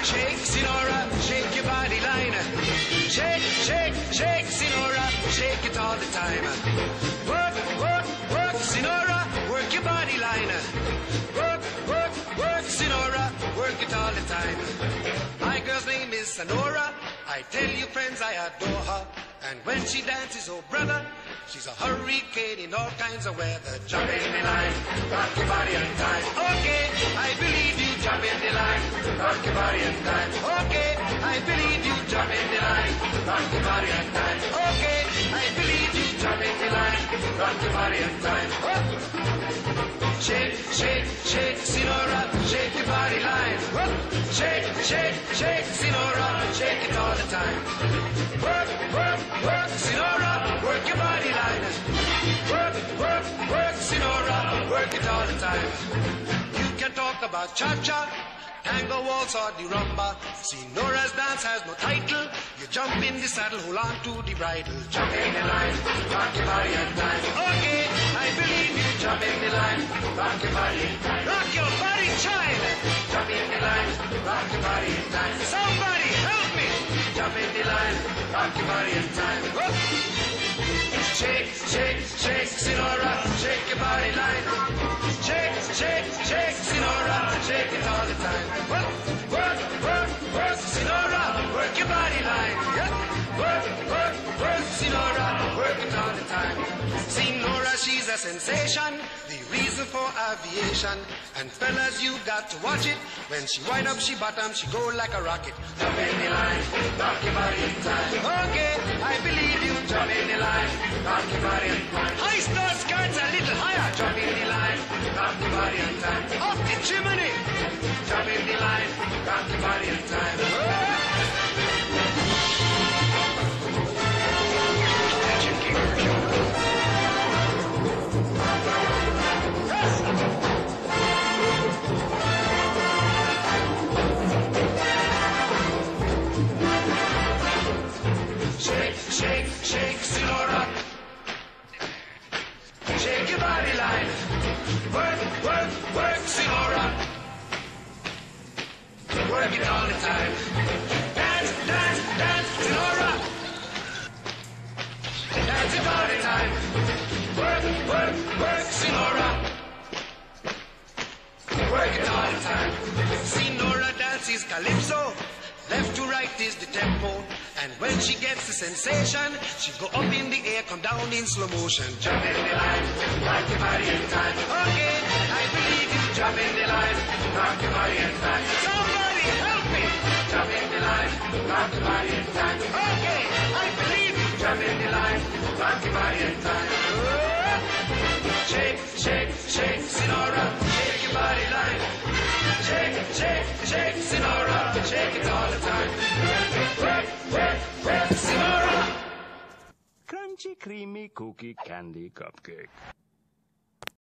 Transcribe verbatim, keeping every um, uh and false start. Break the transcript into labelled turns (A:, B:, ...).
A: shake, Sinora, shake your body line. Shake, shake, shake, Sinora, shake it all the time. Work, work, work, Sinora, work your body line. Work, work, work, Sinora, work it all the time. My girl's name is Sonora. I tell you, friends, I adore her. And when she dances, oh brother, she's a hurricane in all kinds of weather. Jump in the line, rock your body and time. Okay, I believe you. Jump in the line, rock your body and time. Okay, I believe you. Jump in the line, rock your body and time. Okay, I believe you. Jump in the line, rock your body and time. Oh. Shake, shake, shake, Sinora, shake your body line. Oh. Shake, shake, shake, Sinora, shake it all the time. Work, work, work, Sinora, work your body line. Work, work, work, Sinora, work it all the time. You can talk about cha-cha, tango waltz or the rumba. Sinora's dance has no title. You jump in the saddle, hold on to the bridle. Jump in the line, rock your body and time. Okay, I believe you. Jump in the line, rock your body and time. Rock your body, child. Jump in the line, rock your body and time. Somebody help me. Jump in the line, rock your body and time. Whoop. Shake, shake, shake, Sinora, shake your body line. Shake, shake, shake, Sinora, shake it all the time. Work, work, work, work, Sinora, work your body line. Yep. Work, work, work, Sinora, work it all the time. Sinora, she's a sensation, the reason for aviation. And fellas, you got to watch it. When she wind up, she bottom, she go like a rocket. Jump in the line, rock your body in time. Okay, I believe you. Jump in the line, rock your body in time. High start skirts a little higher. Jump in the line, rock your body in time. Off the chimney. Jump in the line, rock your body in time. Oh. Shake, shake, shake, Sinora. Shake your body line. Work, work, work, Sinora. Work it all the time. Dance, dance, dance, Sinora. Dance it all the time. Work, work, work, Sinora. Work it all the time. Sinora dances calypso. Left to right is the tempo. And when she gets the sensation, she go up in the air, come down in slow motion. Jump in the line, rock your body in time. Okay, I believe you. Jump in the line, rock your body in time. Somebody help me. Jump in the line, rock your body in time. Okay, I believe you. Jump in the line, rock your body in time. Oh. Shake, shake, shake, Sinora, shake your body line. Shake, shake, shake, Sinora, shake it all the time. Work, work, work, Sinora.
B: Crunchy, creamy, cookie, candy, cupcake.